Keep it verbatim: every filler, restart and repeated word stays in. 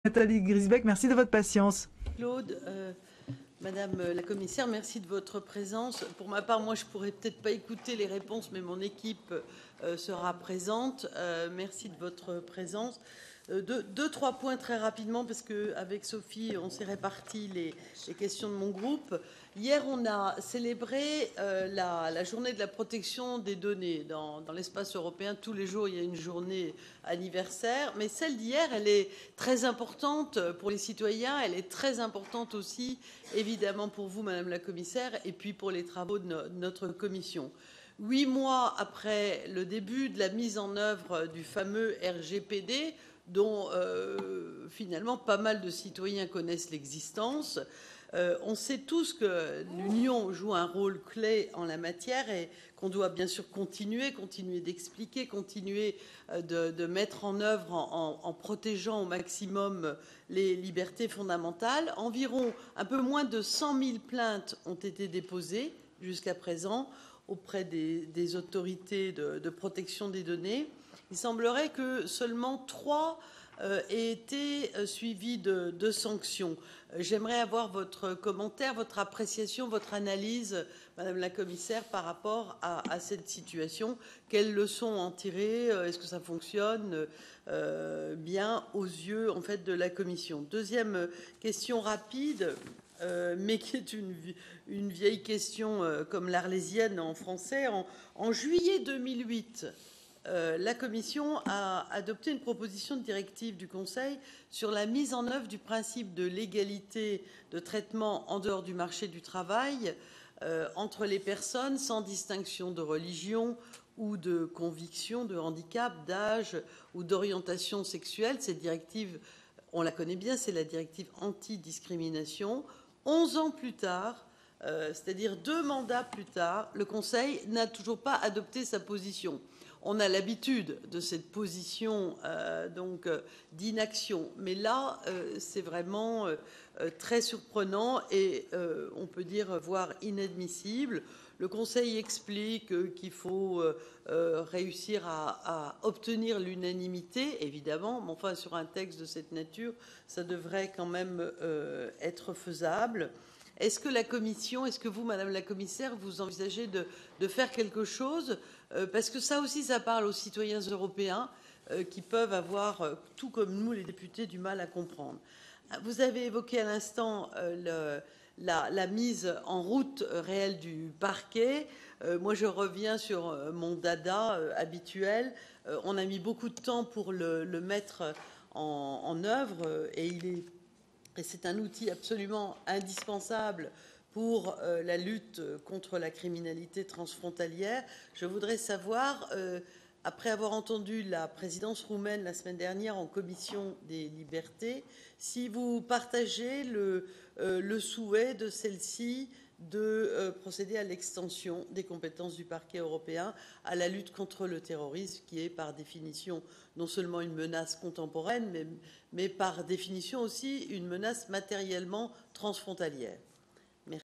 Nathalie Griesbeck, merci de votre patience. Claude, euh, Madame la Commissaire, merci de votre présence. Pour ma part, moi, je pourrais peut-être pas écouter les réponses, mais mon équipe euh, sera présente. Euh, merci de votre présence. Euh, deux, deux, trois points très rapidement, parce qu'avec Sophie, on s'est réparti les, les questions de mon groupe. Hier, on a célébré euh, la, la journée de la protection des données. Dans, dans l'espace européen, tous les jours, il y a une journée anniversaire. Mais celle d'hier, elle est très importante pour les citoyens. Elle est très importante aussi, évidemment, pour vous, Madame la Commissaire, et puis pour les travaux de no- notre commission. Huit mois après le début de la mise en œuvre du fameux R G P D, dont euh, finalement pas mal de citoyens connaissent l'existence, euh, on sait tous que l'Union joue un rôle clé en la matière et qu'on doit bien sûr continuer, continuer d'expliquer, continuer euh, de, de mettre en œuvre en, en, en protégeant au maximum les libertés fondamentales. Environ un peu moins de cent mille plaintes ont été déposées jusqu'à présent auprès des, des autorités de, de protection des données. Il semblerait que seulement trois euh, aient été euh, suivis de, de sanctions. Euh, J'aimerais avoir votre commentaire, votre appréciation, votre analyse, Madame la Commissaire, par rapport à, à cette situation. Quelles leçons en tirer? Est-ce que ça fonctionne euh, bien aux yeux en fait de la Commission? Deuxième question rapide. Euh, mais qui est une, une vieille question euh, comme l'arlésienne en français. En, en juillet deux mille huit, euh, la Commission a adopté une proposition de directive du Conseil sur la mise en œuvre du principe de l'égalité de traitement en dehors du marché du travail euh, entre les personnes sans distinction de religion ou de conviction, de handicap, d'âge ou d'orientation sexuelle. Cette directive, on la connaît bien, c'est la directive anti-discrimination. Onze ans plus tard, euh, c'est-à-dire deux mandats plus tard, le Conseil n'a toujours pas adopté sa position. On a l'habitude de cette position euh, donc euh, d'inaction, mais là, euh, c'est vraiment euh, très surprenant et euh, on peut dire voire inadmissible. Le Conseil explique euh, qu'il faut euh, euh, réussir à, à obtenir l'unanimité, évidemment, mais enfin sur un texte de cette nature, ça devrait quand même euh, être faisable. Est-ce que la Commission, est-ce que vous, Madame la Commissaire, vous envisagez de, de faire quelque chose euh, parce que ça aussi, ça parle aux citoyens européens euh, qui peuvent avoir, euh, tout comme nous, les députés, du mal à comprendre. Vous avez évoqué à l'instant euh, le, la, la mise en route réelle du parquet. Euh, moi, je reviens sur euh, mon dada euh, habituel. Euh, on a mis beaucoup de temps pour le, le mettre en, en œuvre euh, et il est et c'est un outil absolument indispensable pour euh, la lutte contre la criminalité transfrontalière. Je voudrais savoir, euh, après avoir entendu la présidence roumaine la semaine dernière en commission des libertés, si vous partagez le, euh, le souhait de celle-ci de euh, procéder à l'extension des compétences du parquet européen à la lutte contre le terrorisme, qui est par définition non seulement une menace contemporaine, mais, mais par définition aussi une menace matériellement transfrontalière.